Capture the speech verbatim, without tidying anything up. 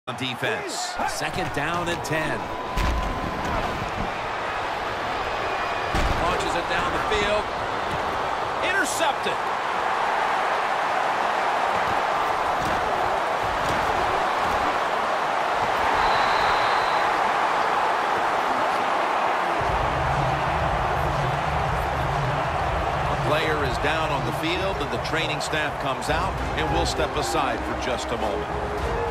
On defense, second down and ten. Launches it down the field. Intercepted. A player is down on the field, and the training staff comes out, and we'll step aside for just a moment.